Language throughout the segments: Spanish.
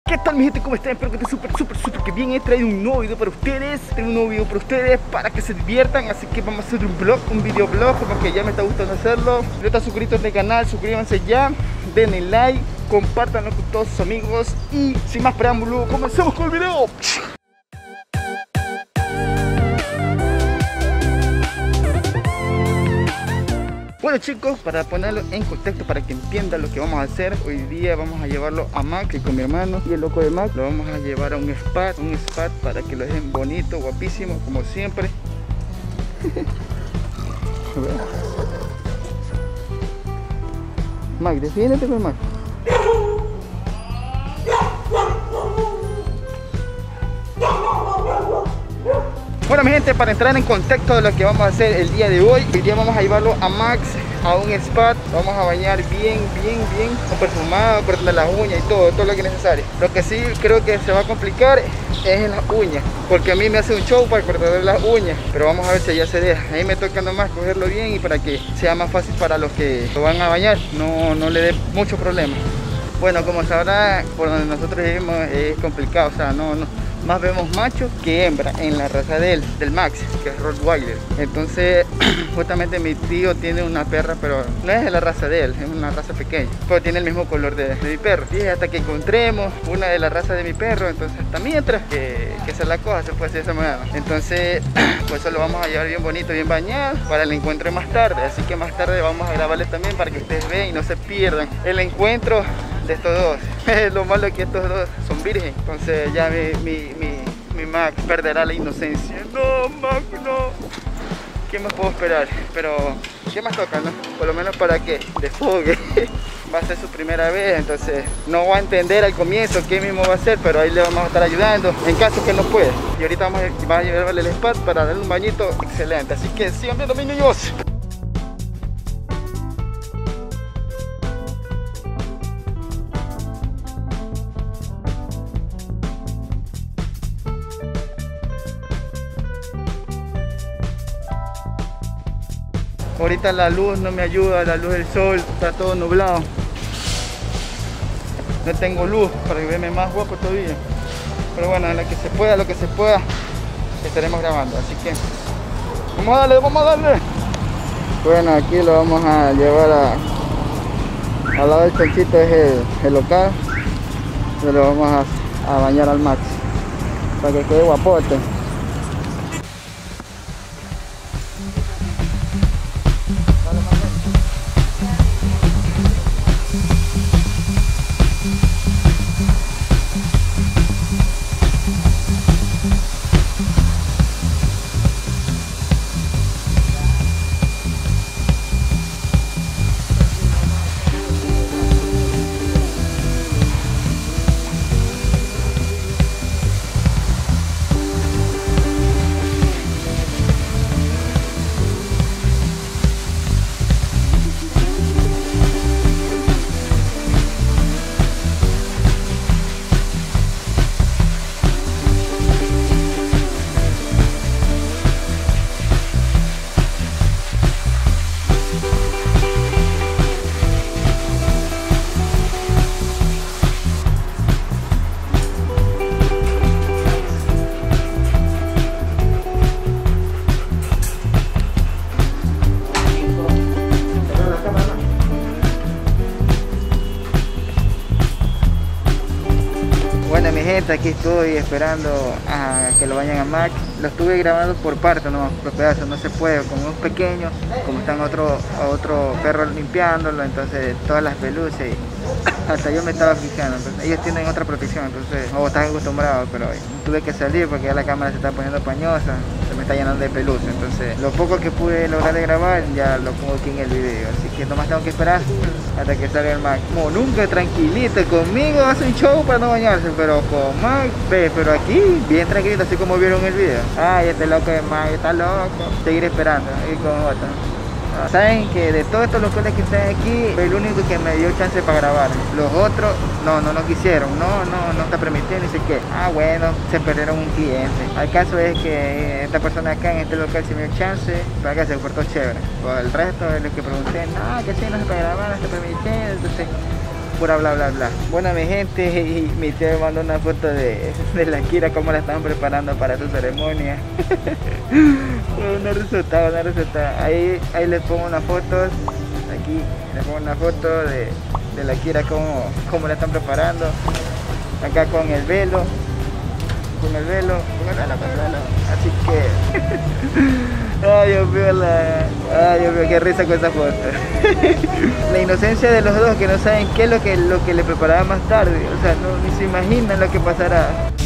¿Qué tal mi gente? ¿Cómo están? Espero que estén súper que bien. He traído un nuevo video para ustedes. Tengo un nuevo video para ustedes para que se diviertan. Así que vamos a hacer un videoblog, porque ya me está gustando hacerlo. Si no están suscritos al canal, suscríbanse ya. Denle like, compártanlo con todos sus amigos. Y sin más preámbulo, comencemos con el video. Bueno chicos, para ponerlo en contexto, para que entiendan lo que vamos a hacer, hoy día vamos a llevarlo a Max y con mi hermano y el loco de Max lo vamos a llevar a un spa para que lo dejen bonito, guapísimo, como siempre. Max, defiéndete con Max. Bueno mi gente, para entrar en contexto de lo que vamos a hacer el día de hoy vamos a llevarlo a Max a un spa. Vamos a bañar bien con perfumado, cortarle las uñas y todo lo que es necesario. Lo que sí creo que se va a complicar es en las uñas, porque a mí me hace un show para cortarle las uñas, pero vamos a ver si ya se deja. A mí me toca nomás cogerlo bien y para que sea más fácil para los que lo van a bañar, no le dé mucho problema. Bueno, como sabrá, por donde nosotros vivimos es complicado, o sea, más vemos machos que hembra en la raza del Max, que es Rottweiler. Entonces justamente mi tío tiene una perra, pero no es de la raza de él, es una raza pequeña, pero tiene el mismo color de mi perro. Y hasta que encontremos una de la raza de mi perro, entonces hasta mientras que se la coja, se puede decir de esa manera. Entonces pues eso lo vamos a llevar bien bonito, bien bañado para el encuentro más tarde. Así que más tarde vamos a grabarles también para que ustedes vean y no se pierdan el encuentro de estos dos. Lo malo es que estos dos son virgen, entonces ya mi Max perderá la inocencia. No, Max, no. ¿Qué más puedo esperar? Pero ¿qué más toca, no? Por lo menos para que desfogue. Va a ser su primera vez, entonces no va a entender al comienzo qué mismo va a hacer, pero ahí le vamos a estar ayudando en caso que no pueda. Y ahorita vamos a llevarle el spa para darle un bañito excelente. Así que sigan viendo, mis niños. Ahorita la luz no me ayuda, la luz del sol, está todo nublado. No tengo luz para verme más guapo todavía. Pero bueno, lo que se pueda, estaremos grabando. Así que vamos a darle. Bueno, aquí lo vamos a llevar al lado del chanchito, es el local. Y lo vamos a bañar al Max para que quede guapote. Bueno mi gente, aquí estoy esperando a que lo vayan a Max. Lo estuve grabando por partes, no por pedazos, no se puede, como es pequeño, como están otro perro limpiándolo, entonces todas las peluces, hasta yo me estaba fijando, entonces, ellos tienen otra protección, entonces no están acostumbrados, pero tuve que salir porque ya la cámara se está poniendo pañosa, se me está llenando de pelusa, entonces lo poco que pude lograr de grabar ya lo pongo aquí en el video, así que nomás tengo que esperar hasta que salga el Max. Como nunca, tranquilito, conmigo hace un show para no bañarse, pero con Max, pero aquí bien tranquilito, así como vieron el video. Ay, este loco de Max, está loco. Seguir esperando, y con otro. Saben que de todos estos locales que están aquí, fue el único que me dio chance para grabar. Los otros no quisieron, no está permitiendo, ni sé qué. Ah, bueno, se perdieron un cliente. El caso es que esta persona acá en este local se me dio chance para que se portó chévere. Por el resto de los que pregunté, no, que sí, no se puede grabar, no está permitiendo. Entonces pura bla bla bla. Bueno mi gente, y mi tío me mandó una foto de la Kira, cómo la están preparando para su ceremonia. Una resultada, una resultada. Ahí les pongo unas fotos. Aquí les pongo una foto de la Kira, cómo la están preparando. Acá con el velo. Así que ay Dios mío, qué risa con esa foto. La inocencia de los dos, que no saben qué es lo que le preparaba más tarde. O sea, ni se imaginan lo que pasará.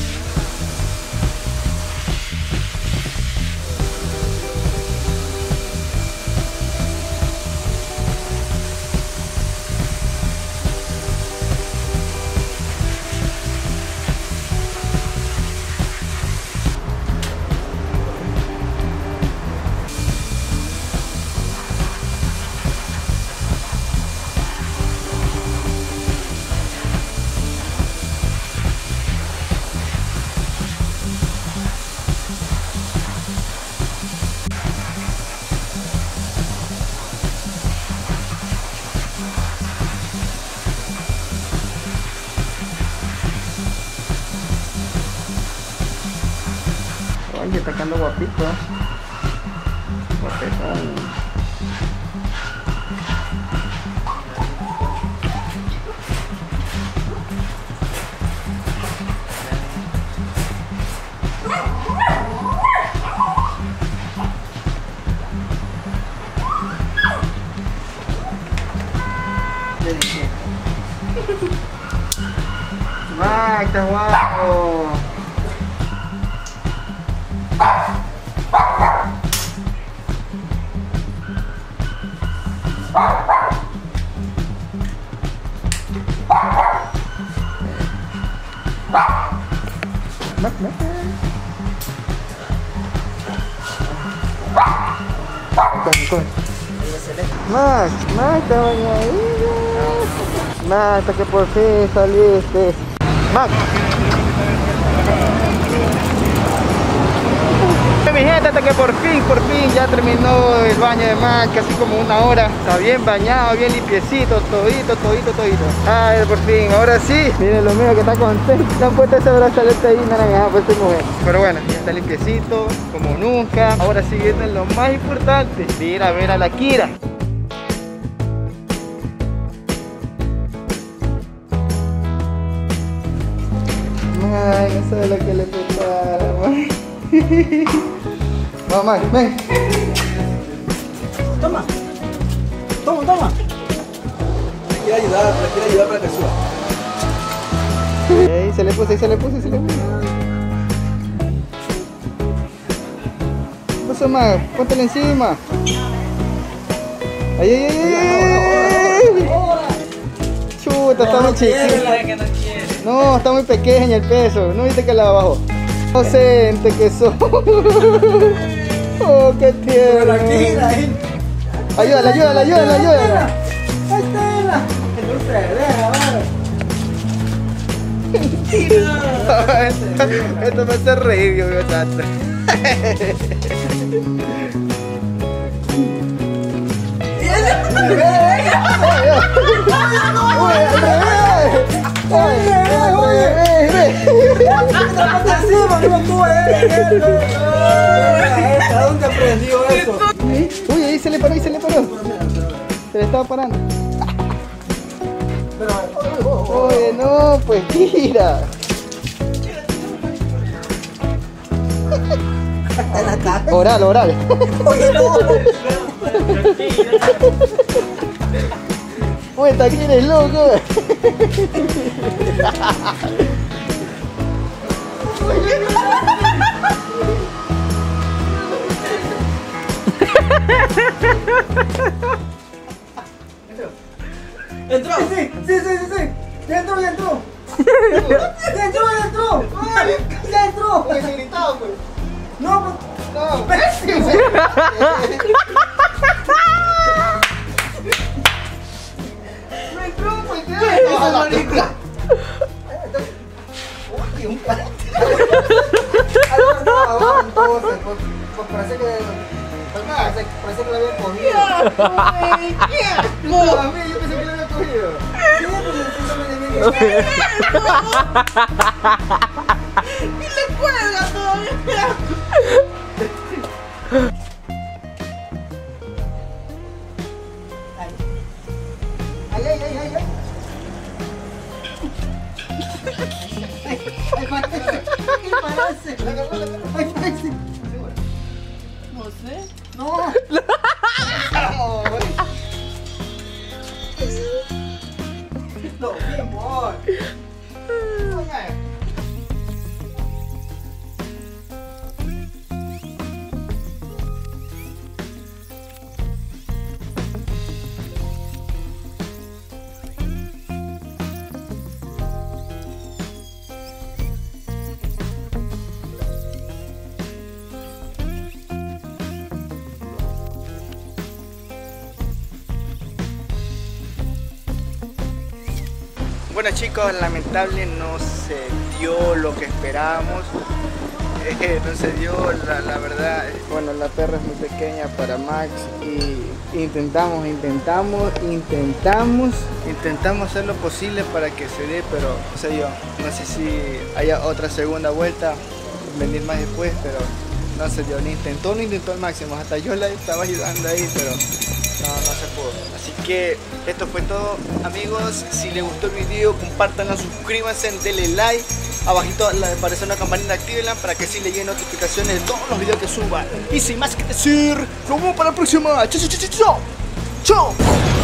Oye, está quedando guapito. Guapetón. Max, está guapo. Max, está bañadito. Max, hasta que por fin saliste. Max. Mi gente, hasta que por fin ya terminó el baño de Max, casi como una hora. Está bien bañado, bien limpiecito, todito. Ay, por fin, ahora sí. Miren lo mío, que está contento. No han puesto ese brazalete ahí, naranja, pues soy mujer. Pero bueno, ya está limpiecito, como nunca. Ahora sí viene lo más importante, de ir a ver a la Kira. Ay, no sé lo que le prepara, mamá, ven. Toma. Le quiero ayudar para que suba. Ey, se le puso. ¿Qué pasó, Max? Póntale encima. Ay. Chuta, está muy chiquito. No, está muy pequeña el peso. ¿No viste que la bajó? Inocente que sos. Oh, qué tierno. Ayúdala. Ahí está. No se deja, vale. Esto me hace reír, Dios mío santo. ¿Dónde aprendió eso? Uy, ahí se le paró. Se le estaba parando. Oye, no, pues tira. Oral. Oye, no. Oye, está aquí eres loco. ¿Entró? Sí. Ya entró. Ay, ya entró. Oye, se gritaba, pues. No. Pésimo. No entró, pues. Oye, un par. Parece que lo había cogido. No, yo pensé que lo había cogido. Sí, pues Y le cuelga todavía. Ay, ay, ay, ay, ay. Ay, parece. ¿Qué parece? Ay, parece. No sé. No. No, mi amor. Bueno chicos, lamentable no se dio lo que esperábamos. No se dio, la verdad. Bueno, la perra es muy pequeña para Max y intentamos hacer lo posible para que se dé, pero no se dio. No sé si haya otra segunda vuelta, venir más después, pero no se dio. Lo intentó al máximo, hasta yo la estaba ayudando ahí, pero no se pudo. Así que esto fue todo, amigos. Si les gustó el video, compártanlo, suscríbanse, denle like. Abajito le aparece una campanita, actívenla para que así le lleguen notificaciones de todos los videos que suba. Y sin más que decir, nos vemos para la próxima. Chao, chao, chao, chao. Chao.